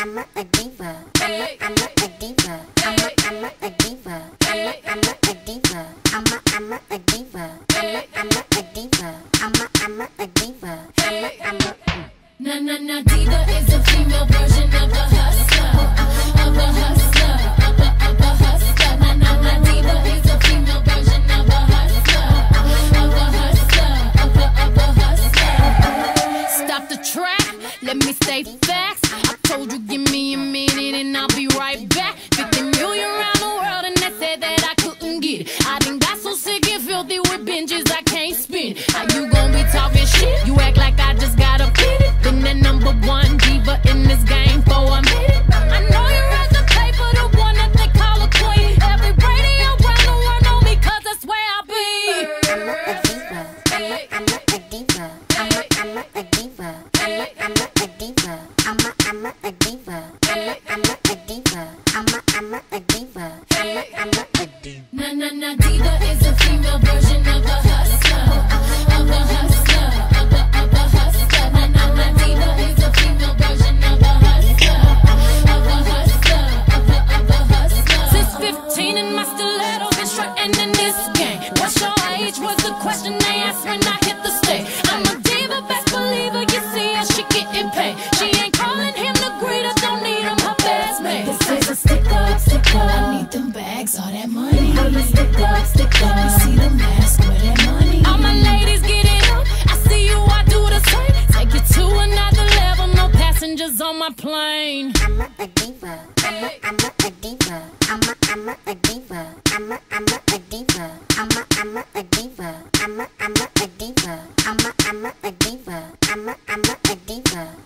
a diva. I'm a diva. I'm a diva. I'm a diva. I'm a diva. I'm a diva. I'm a diva. Na diva is a female version of a hustler, of a hustler, of a hustler. Na diva is a female version of a hustler, of a hustler, of a hustler. Stop the track, let me stay facts. I told you give me a minute and I'll be right back. 50 million around the world and they said that I couldn't get it. I done got so sick and filthy with binges I can't spin. How you gon' be talking shit? You act like I just got a pit. Been the #1 diva in this game for a minute. I know you read the paper, the one that they call a queen. Every radio around the world know me 'cause that's where I be. I'm a diva. I'm a diva. I'm a diva. I'm a diva. I'm a diva. I'm a diva. I'm a diva. I'm a diva. Na diva is a female version of a hustler, of a hustler, of a hustler. Na diva is a female version of a hustler, of a hustler, of a hustler. Since 15 and my stilettos been strutting in this game. What's your age was the question they asked when I hit the stage. I'm a diva, best believer, you see her, she getting paid. She ain't calling him the greeter, don't need him, her best mate. This is a stick up, I need them bags, all that money. I'm a stick up, you see the mask, where that money. All my ladies get it up, I see you, I do the same. Take it to another level, no passengers on my plane. I'm a diva. I'm a diva. I'm a diva. I'm a diva. I'm a diva. I'm a diva. I'm a diva. I'm a diva.